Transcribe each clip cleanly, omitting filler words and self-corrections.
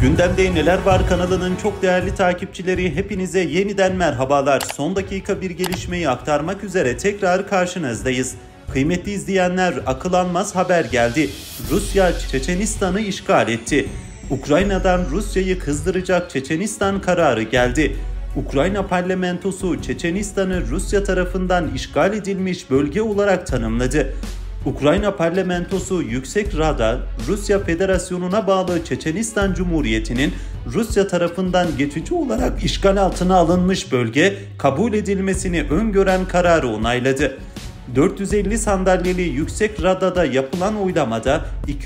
Gündemde Neler Var kanalının çok değerli takipçileri, hepinize yeniden merhabalar. Son dakika bir gelişmeyi aktarmak üzere tekrar karşınızdayız. Kıymetli izleyenler, akıl almaz haber geldi. Rusya Çeçenistan'ı işgal etti. Ukrayna'dan Rusya'yı kızdıracak Çeçenistan kararı geldi. Ukrayna parlamentosu Çeçenistan'ı Rusya tarafından işgal edilmiş bölge olarak tanımladı. Ukrayna parlamentosu Yüksek Rada, Rusya Federasyonu'na bağlı Çeçenistan Cumhuriyeti'nin Rusya tarafından geçici olarak işgal altına alınmış bölge kabul edilmesini öngören kararı onayladı. 450 sandalyeli Yüksek Rada'da yapılan oylamada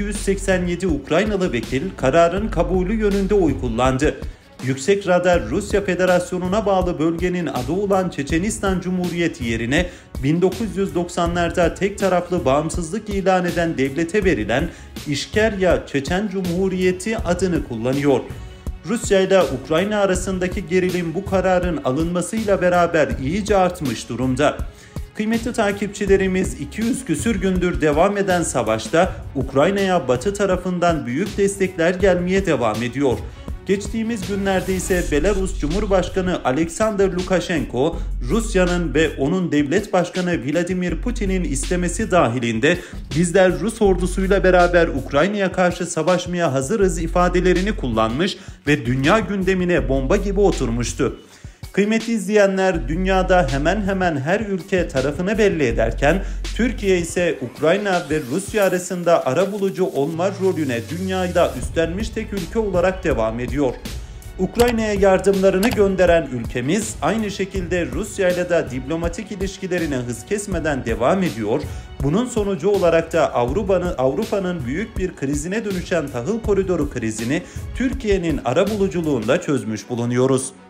287 Ukraynalı vekil kararın kabulü yönünde oy kullandı. Yüksek Rada, Rusya Federasyonu'na bağlı bölgenin adı olan Çeçenistan Cumhuriyeti yerine 1990'larda tek taraflı bağımsızlık ilan eden devlete verilen İşkerya Çeçen Cumhuriyeti adını kullanıyor. Rusya ile Ukrayna arasındaki gerilim bu kararın alınmasıyla beraber iyice artmış durumda. Kıymetli takipçilerimiz, 200 küsür gündür devam eden savaşta Ukrayna'ya Batı tarafından büyük destekler gelmeye devam ediyor. Geçtiğimiz günlerde ise Belarus Cumhurbaşkanı Alexander Lukashenko, Rusya'nın ve onun devlet başkanı Vladimir Putin'in istemesi dahilinde "Bizler Rus ordusuyla beraber Ukrayna'ya karşı savaşmaya hazırız" ifadelerini kullanmış ve dünya gündemine bomba gibi oturmuştu. Kıymetli izleyenler, dünyada hemen hemen her ülke tarafını belli ederken Türkiye ise Ukrayna ve Rusya arasında arabulucu olma rolüne dünyada üstlenmiş tek ülke olarak devam ediyor. Ukrayna'ya yardımlarını gönderen ülkemiz aynı şekilde Rusya ile de diplomatik ilişkilerine hız kesmeden devam ediyor. Bunun sonucu olarak da Avrupa'nın büyük bir krizine dönüşen tahıl koridoru krizini Türkiye'nin arabuluculuğunda çözmüş bulunuyoruz.